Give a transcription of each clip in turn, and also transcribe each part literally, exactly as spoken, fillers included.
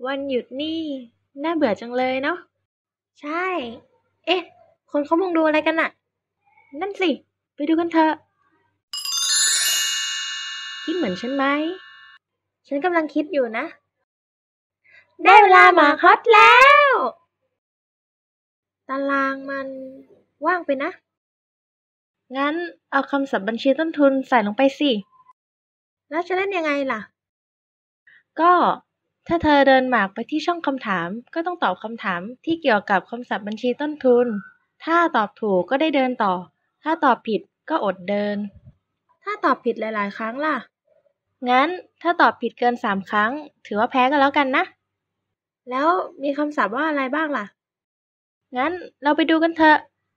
วันหยุดนี่น่าเบื่อจังเลยเนาะใช่ เอ๊ะ คนเขามุงดูอะไรกันน่ะ นั่นสิ ไปดูกันเถอะ คิดเหมือนฉันไหม ฉันกำลังคิดอยู่นะ ได้เวลาหมาฮอตแล้ว ตารางมันว่างไปนะ งั้นเอาคำศัพท์บัญชีต้นทุนใส่ลงไปสิ แล้วจะเล่นยังไงล่ะ ก็ถ้าเธอเดินหมากไปที่ช่องคำถามก็ต้องตอบคำถามที่เกี่ยวกับคำศัพท์บัญชีต้นทุน ถ้าตอบถูกก็ได้เดินต่อ ถ้าตอบผิดก็อดเดิน ถ้าตอบผิดหลายๆครั้งล่ะ งั้นถ้าตอบผิดเกินสามครั้งถือว่าแพ้ก็แล้วกันนะ แล้วมีคำศัพท์ว่าอะไรบ้างล่ะ งั้นเราไปดูกันเถอะ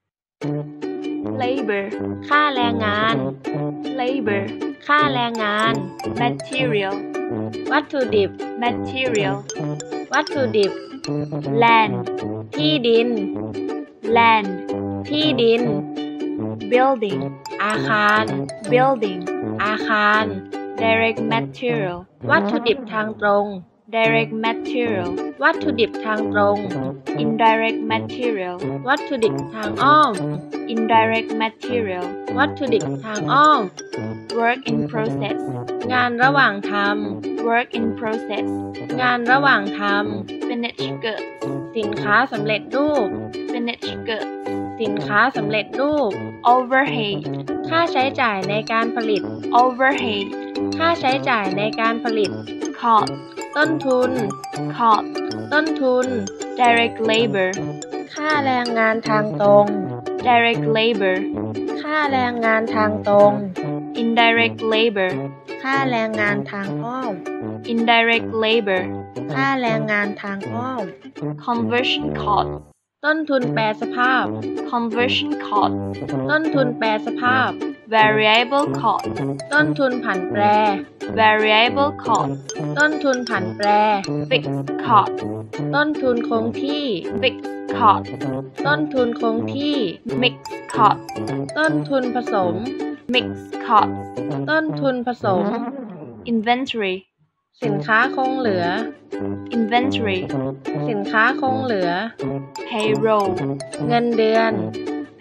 labor ค่าแรงงาน labor ค่าแรงงาน material วัตถุดิบ material วัตถุดิบ land ที่ดิน land ที่ดิน building อาคาร building อาคาร direct material วัตถุดิบทางตรง direct material วัตถุดิบทางตรง indirect material วัตถุดิบทางอ้อม indirect material วัตถุดิบทางอ้อม work in process งานระหว่างทำ work in process งานระหว่างทำ finished goods สินค้าสำเร็จรูป finished goods สินค้าสำเร็จรูป overhead ค่าใช้จ่ายในการผลิต overhead ค่าใช้จ่ายในการผลิต cost ต้นทุน cost ต้นทุน direct labor ค่าแรงงานทางตรง direct labor ค่าแรงงานทางตรง indirect labor ค่าแรงงานทางอ้อม indirect labor ค่าแรงงานทางอ้อม conversion cost ต้นทุนแปรสภาพ conversion cost ต้นทุนแปรสภาพ variable cost ต้นทุนผันแปร variable cost ต้นทุนผันแปร fixed cost ต้นทุนคงที่ fixed cost ต้นทุนคงที่ mixed cost ต้นทุนผสม mixed cost ต้นทุนผสม inventory สินค้าคงเหลือ inventory สินค้าคงเหลือ payroll เงินเดือน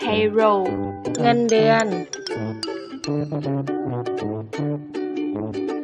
payroll เงินเดือน